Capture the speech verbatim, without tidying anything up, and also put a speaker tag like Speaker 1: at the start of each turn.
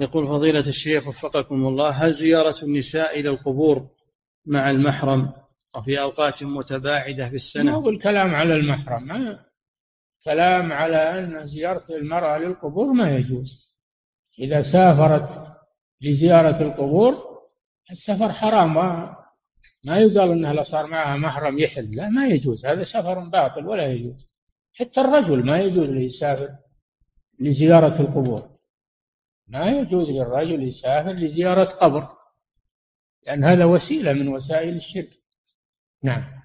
Speaker 1: يقول فضيلة الشيخ وفقكم الله، هل زيارة النساء إلى القبور مع المحرم وفي أوقات متباعدة في
Speaker 2: ما
Speaker 1: السنة؟
Speaker 2: هو الكلام على المحرم، ما كلام على أن زيارة المرأة للقبور ما يجوز. إذا سافرت لزيارة القبور السفر حرام، ما ما يقال أنها لو صار معها محرم يحل، لا ما يجوز، هذا سفر باطل ولا يجوز. حتى الرجل ما يجوز له يسافر لزيارة القبور، ما يجوز للرجل يسافر لزيارة قبر، لأن هذا وسيلة من وسائل الشرك. نعم.